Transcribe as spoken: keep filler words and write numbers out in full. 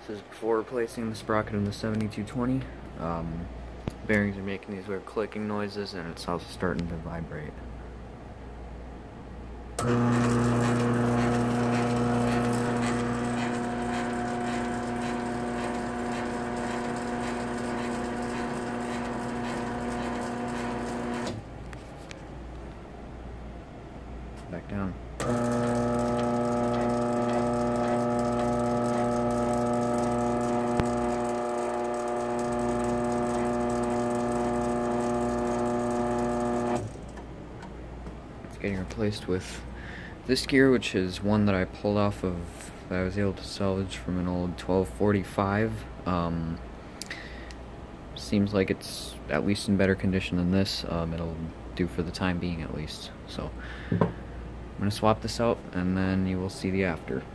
This is before replacing the sprocket in the seventy-two twenty. Um, bearings are making these weird clicking noises, and it's also starting to vibrate. Back down. It's getting replaced with this gear, which is one that I pulled off of, that I was able to salvage from an old twelve forty-five. Um, seems like it's at least in better condition than this. Um, it'll do for the time being at least. So I'm going to swap this out, and then you will see the after.